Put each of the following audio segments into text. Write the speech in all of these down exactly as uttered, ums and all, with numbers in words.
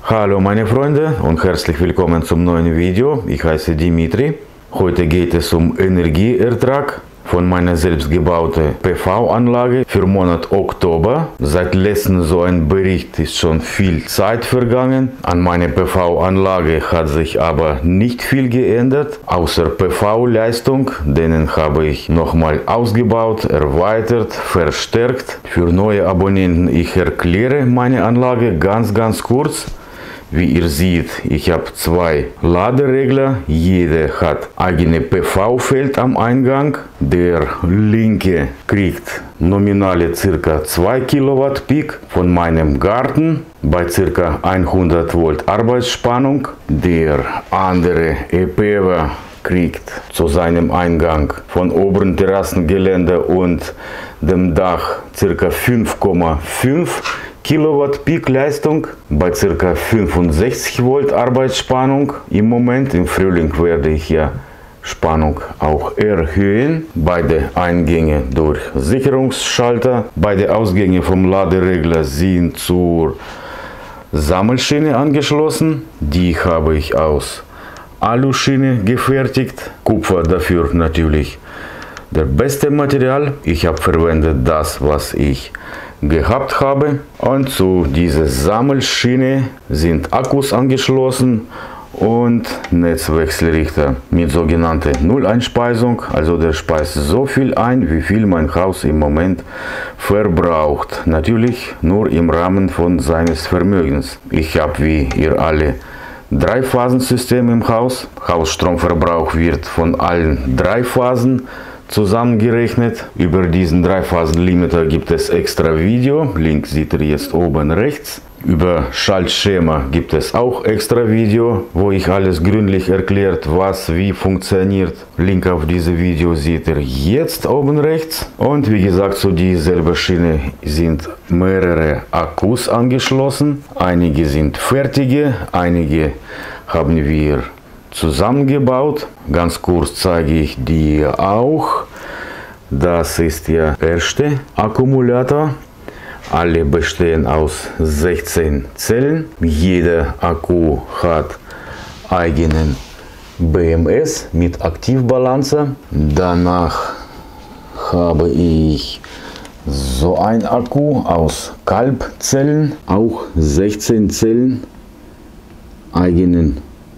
Hallo meine Freunde und herzlich willkommen zum neuen Video. Ich heiße Dimitri. Heute geht es um Energieertrag von meiner selbst gebauten P V-Anlage für Monat Oktober. Seit letztem so ein Bericht ist schon viel Zeit vergangen. An meiner P V-Anlage hat sich aber nicht viel geändert, außer P V-Leistung. Denen habe ich nochmal ausgebaut, erweitert, verstärkt. Für neue Abonnenten, ich erkläre meine Anlage ganz, ganz kurz. Wie ihr seht, ich habe zwei Laderegler. Jeder hat eigene P V-Feld am Eingang. Der linke kriegt nominale ca. zwei Kilowatt Peak von meinem Garten bei ca. hundert Volt Arbeitsspannung. Der andere E P W A kriegt zu seinem Eingang von oberen Terrassengelände und dem Dach ca. fünf Komma fünf Kilowatt Peak Leistung bei ca. fünfundsechzig Volt Arbeitsspannung. Im Moment, im Frühling, werde ich ja Spannung auch erhöhen. Beide Eingänge durch Sicherungsschalter. Beide Ausgänge vom Laderegler sind zur Sammelschiene angeschlossen. Die habe ich aus Aluschiene gefertigt. Kupfer dafür natürlich der beste Material. Ich habe verwendet das, was ich gehabt habe, und zu dieser Sammelschiene sind Akkus angeschlossen und Netzwechselrichter mit sogenannter Null-Einspeisung, also der speist so viel ein, wie viel mein Haus im Moment verbraucht, natürlich nur im Rahmen von seines Vermögens. Ich habe, wie ihr alle, drei Phasensystem im Haus. Hausstromverbrauch wird von allen drei Phasen zusammengerechnet. Über diesen Dreiphasen-Limiter gibt es extra Video, Link seht ihr jetzt oben rechts. Über Schaltschema gibt es auch extra Video, wo ich alles gründlich erklärt, was wie funktioniert. Link auf dieses Video seht ihr jetzt oben rechts. Und wie gesagt, zu dieser Schiene sind mehrere Akkus angeschlossen. Einige sind fertige, einige haben wir zusammengebaut. Ganz kurz zeige ich dir auch. Das ist der erste Akkumulator. Alle bestehen aus sechzehn Zellen. Jeder Akku hat eigenen B M S mit Aktivbalancer. Danach habe ich so ein Akku aus Kalbzellen, auch sechzehn Zellen, eigenen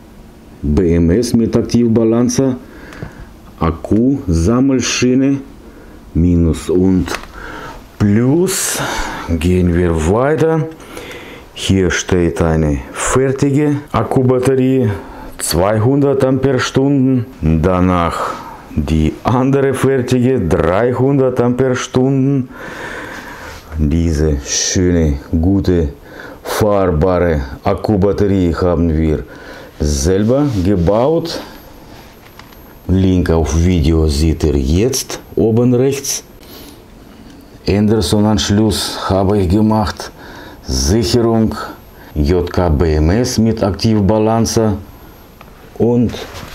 B M S mit Aktivbalancer, Akku, Sammelschiene, Minus und Plus. Gehen wir weiter. Hier steht eine fertige Akkubatterie, zweihundert Ampere-Stunden. Danach die andere fertige, dreihundert Ampere-Stunden. Diese schöne, gute, fahrbare Akkubatterie haben wir selber gebaut. Link auf Video seht ihr jetzt oben rechts. Anderson-Anschluss habe ich gemacht. Sicherung, J K B M S mit Aktivbalancer. Und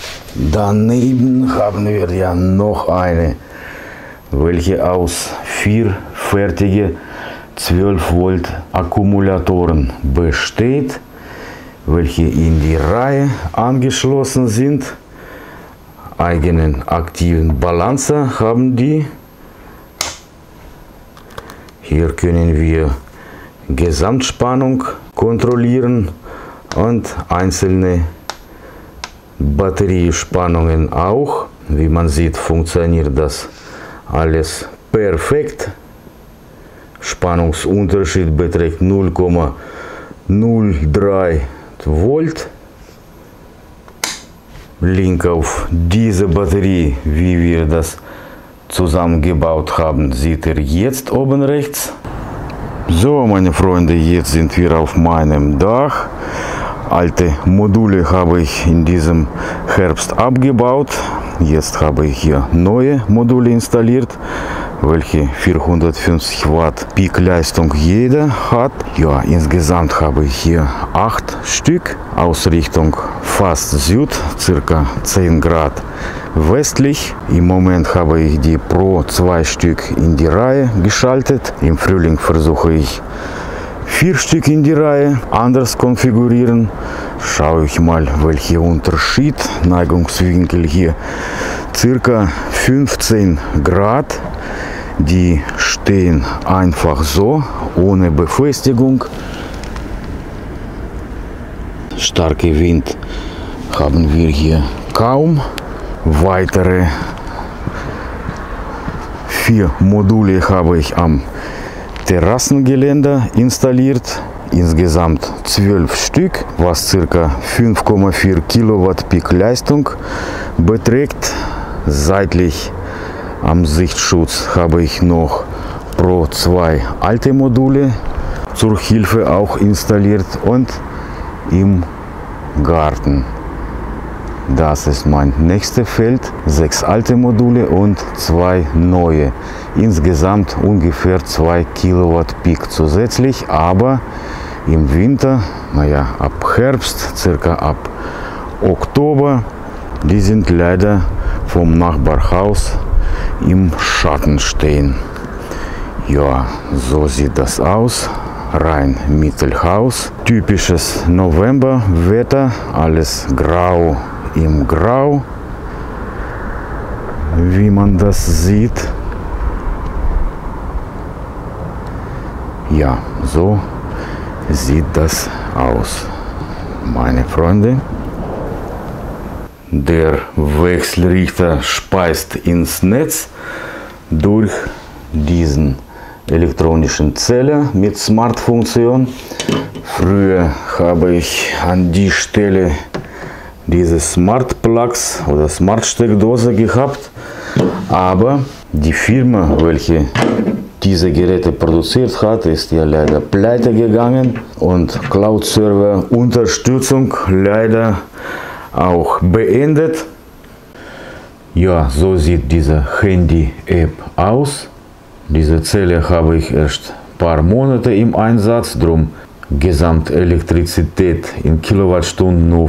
daneben haben wir ja noch eine, welche aus vier fertige zwölf Volt Akkumulatoren besteht, welche in die Reihe angeschlossen sind. Eigenen aktiven Balancer haben die. Hier können wir Gesamtspannung kontrollieren und einzelne Batteriespannungen auch. Wie man sieht, funktioniert das alles perfekt. Spannungsunterschied beträgt null Komma null drei Volt. Link auf diese Batterie, wie wir das zusammengebaut haben, seht ihr jetzt oben rechts. So, meine Freunde, jetzt sind wir auf meinem Dach. Alte Module habe ich in diesem Herbst abgebaut. Jetzt habe ich hier neue Module installiert, welche vierhundertfünfzig Watt Peak-Leistung jeder hat. Ja, insgesamt habe ich hier acht Stück. Ausrichtung fast Süd, circa zehn Grad westlich. Im Moment habe ich die pro zwei Stück in die Reihe geschaltet. Im Frühling versuche ich vier Stück in die Reihe anders konfigurieren. Schaue ich mal, welcher Unterschied. Neigungswinkel hier circa fünfzehn Grad. Die stehen einfach so, ohne Befestigung. Starke Wind haben wir hier kaum. Weitere vier Module habe ich am Terrassengeländer installiert. Insgesamt zwölf Stück, was ca. fünf Komma vier Kilowatt Peak Leistung beträgt. Seitlich am Sichtschutz habe ich noch Pro zwei alte Module zur Hilfe auch installiert und im Garten. Das ist mein nächstes Feld. Sechs alte Module und zwei neue. Insgesamt ungefähr zwei Kilowatt Peak zusätzlich, aber im Winter, naja, ab Herbst, circa ab Oktober, die sind leider vom Nachbarhaus im Schatten stehen. Ja, so sieht das aus. Rein Mittelhaus. Typisches Novemberwetter, alles grau im Grau, wie man das sieht. Ja, so sieht das aus, meine Freunde. Der Wechselrichter speist ins Netz durch diesen elektronischen Zähler mit Smart-Funktion. Früher habe ich an die Stelle diese Smart Plugs oder Smart Steckdose gehabt, aber die Firma, welche diese Geräte produziert hat, ist ja leider pleite gegangen und Cloud Server Unterstützung leider auch beendet. Ja, so sieht diese Handy-App aus. Diese Zelle habe ich erst ein paar Monate im Einsatz, drum Gesamtelektrizität in Kilowattstunden nur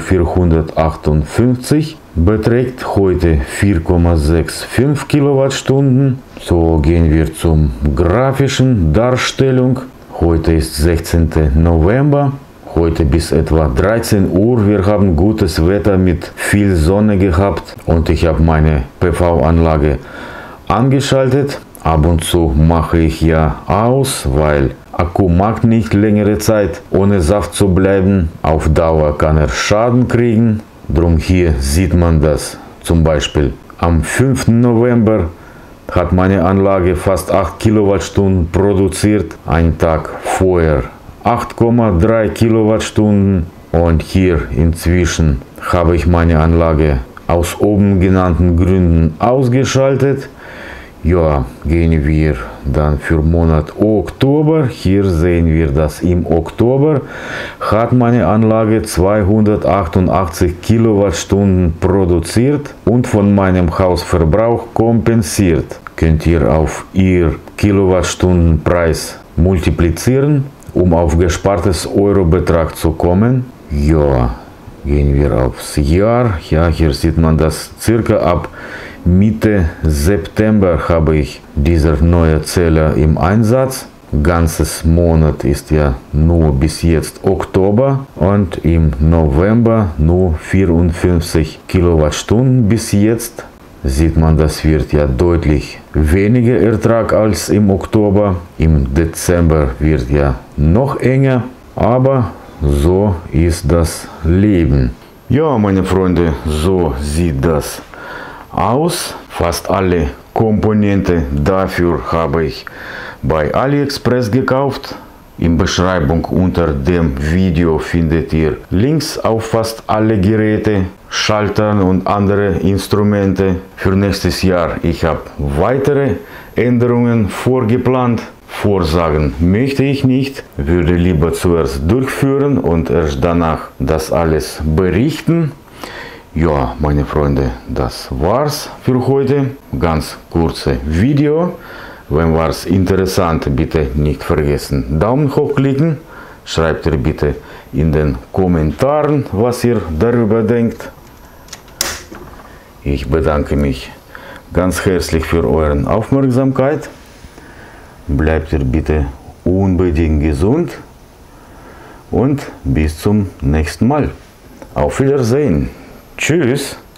vierhundertachtundfünfzig, beträgt heute vier Komma fünfundsechzig Kilowattstunden. So gehen wir zum grafischen Darstellung. Heute ist sechzehnter November. Heute bis etwa dreizehn Uhr. Wir haben gutes Wetter mit viel Sonne gehabt und ich habe meine P V-Anlage angeschaltet. Ab und zu mache ich ja aus, weil Akku mag nicht längere Zeit ohne Saft zu bleiben. Auf Dauer kann er Schaden kriegen. Drum hier sieht man das. Zum Beispiel am fünften November hat meine Anlage fast acht Kilowattstunden produziert. Einen Tag vorher acht Komma drei Kilowattstunden. Und hier inzwischen habe ich meine Anlage aus oben genannten Gründen ausgeschaltet. Ja, gehen wir dann für Monat Oktober. Hier sehen wir, dass im Oktober hat meine Anlage zweihundertachtundachtzig Kilowattstunden produziert und von meinem Hausverbrauch kompensiert. Könnt ihr auf ihr Kilowattstundenpreis multiplizieren, um auf gespartes Eurobetrag zu kommen. Ja, gehen wir aufs Jahr. Ja, hier sieht man das circa ab Mitte September habe ich dieser neue Zähler im Einsatz. Ganzes Monat ist ja nur bis jetzt Oktober und im November nur vierundfünfzig Kilowattstunden bis jetzt. Sieht man, das wird ja deutlich weniger Ertrag als im Oktober. Im Dezember wird ja noch enger, aber so ist das Leben. Ja, meine Freunde, so sieht das aus. Fast alle Komponenten dafür habe ich bei AliExpress gekauft. In Beschreibung unter dem Video findet ihr Links auf fast alle Geräte, Schalter und andere Instrumente. Für nächstes Jahr ich habe weitere Änderungen vorgeplant. Vorsagen möchte ich nicht, würde lieber zuerst durchführen und erst danach das alles berichten. Ja, meine Freunde, das war's für heute. Ganz kurze Video. Wenn was interessant, bitte nicht vergessen Daumen hoch klicken. Schreibt ihr bitte in den Kommentaren, was ihr darüber denkt. Ich bedanke mich ganz herzlich für eure Aufmerksamkeit. Bleibt ihr bitte unbedingt gesund. und bis zum nächsten Mal. Auf Wiedersehen. Tschüss.